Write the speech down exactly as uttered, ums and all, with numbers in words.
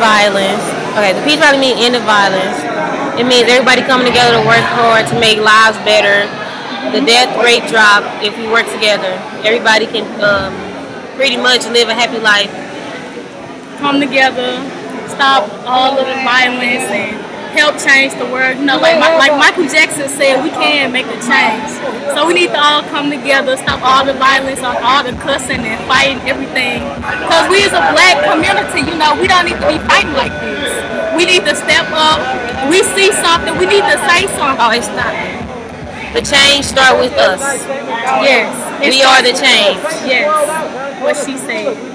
violence. Okay, the peace rally means end of violence. It means everybody coming together to work hard to make lives better. The death rate drop if we work together. Everybody can um, pretty much live a happy life. Come together, stop all of the violence, and help change the world. You know, like like Michael Jackson said, we can make a change. So we need to all come together, stop all the violence, all the cussing and fighting everything. Because we as a black community, you know, we don't need to be fighting like this. We need to step up. We see something, we need to say something. Oh, it's not. The change starts with us. Yes. We are the change. Yes. What she said.